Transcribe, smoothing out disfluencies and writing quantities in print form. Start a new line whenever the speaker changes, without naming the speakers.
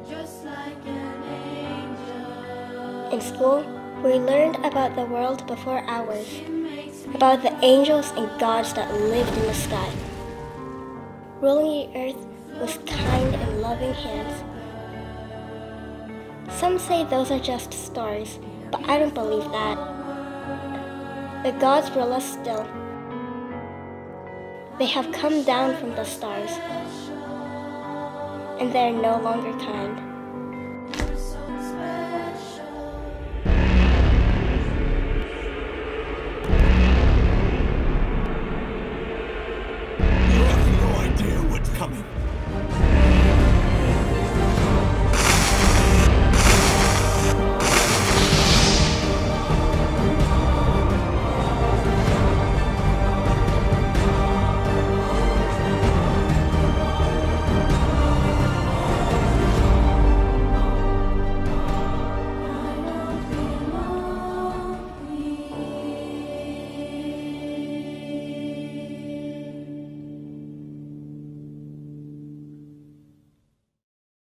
just like an angel.
In school, we learned about the world before ours, about the angels and gods that lived in the sky, ruling the earth with kind and loving hands. Some say those are just stories, but I don't believe that. The gods rule us still. They have come down from the stars, and they are no longer kind.